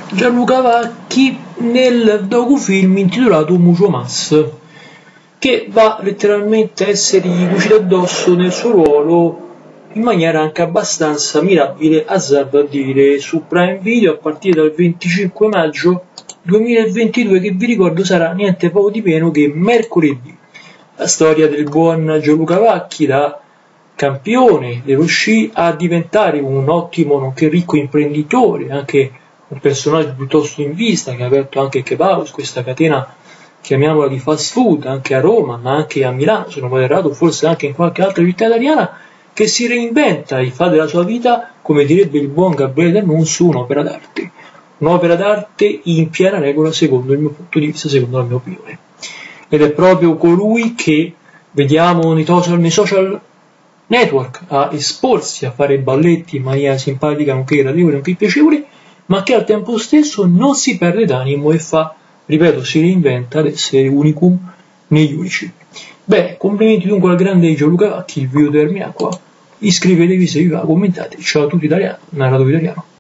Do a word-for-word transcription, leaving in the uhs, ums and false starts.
Gianluca Vacchi nel docufilm intitolato Mucho Mas, che va letteralmente a essergli cucito addosso nel suo ruolo in maniera anche abbastanza mirabile, azzardo a dire, su Prime Video a partire dal venticinque maggio duemilaventidue, che vi ricordo sarà niente poco di meno che mercoledì. La storia del buon Gianluca Vacchi, da campione dello sci a diventare un ottimo nonché ricco imprenditore, anche un personaggio piuttosto in vista, che ha aperto anche Kebaus, questa catena, chiamiamola, di fast food, anche a Roma, ma anche a Milano, se non vado errato, forse anche in qualche altra città italiana, che si reinventa e fa della sua vita, come direbbe il buon Gabriele D'Annunzio, un'opera d'arte. Un'opera d'arte in piena regola, secondo il mio punto di vista, secondo la mia opinione. Ed è proprio colui che vediamo nei social, nei social network a esporsi, a fare balletti in maniera simpatica, nonché gradevole, nonché piacevole, ma che al tempo stesso non si perde d'animo e fa, ripeto, si reinventa ad essere unicum negli unici. Beh, complimenti dunque al grande Gianluca Vacchi, il video termina qua. Iscrivetevi se vi va, commentate. Ciao a tutti italiani, narratore italiano.